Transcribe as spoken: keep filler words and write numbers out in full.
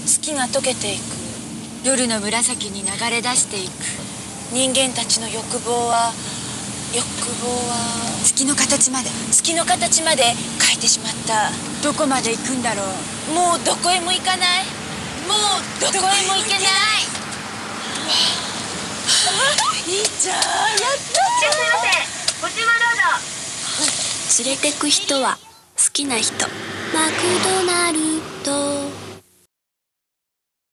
好きが溶けていく。 夜の紫に流れ出していく。 人間たちの欲望は欲望は月の形まで月の形まで描いてしまった。 どこまで行くんだろう。 もうどこへも行かない。もうどこへも行けない。いいじゃん、やった。 いらっしゃいませ。ご注文どうぞ。 連れてく人は好きな人。マクドナルド